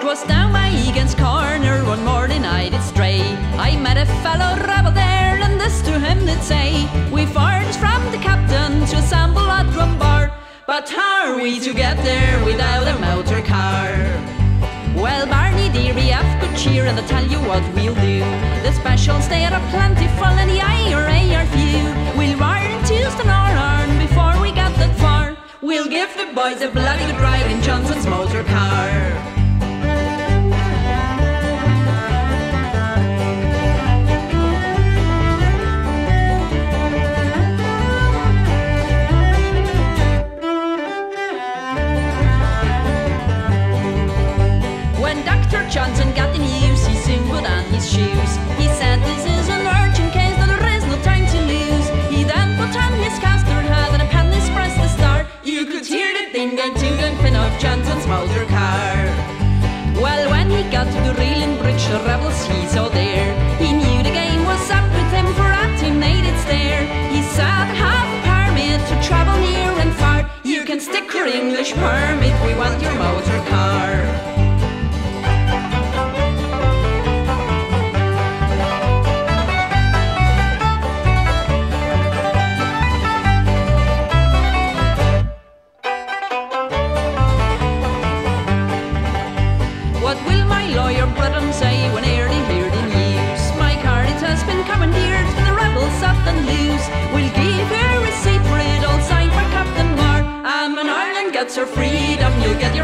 'Twas down by Egan's Corner one morning I did stray. I met a fellow rebel there, and this to him did say, we've orders from the captain to assemble at Drumbar, but how are we to get there without a motor car? Well, Barney dearie, have good cheer, and I'll tell you what we'll do. The specials they are plentiful, and the IRA are few. We'll ride to Northern before we get that far. We'll give the boys a bloody good ride in Johnson's motor car. Johnson got the news, he soon put on his shoes. He said this is an urgent case, that there is no time to lose. He then put on his caster hat and a penny's press to start. You could hear the ding and toot and fin of Johnson's motor car. Well, when he got to the Reeling Bridge, the rebels he saw there, he knew the game was up with him, for at him they did stare. He said, have a permit to travel near and far. You can stick your English permit, we want your motor car. What will my lawyer brethren say when ere they hear the news? My car it has been commandeered, the rebels often lose. We'll give you a receipt for it, all signed by Captain Moore. And when Ireland gets her freedom, you'll get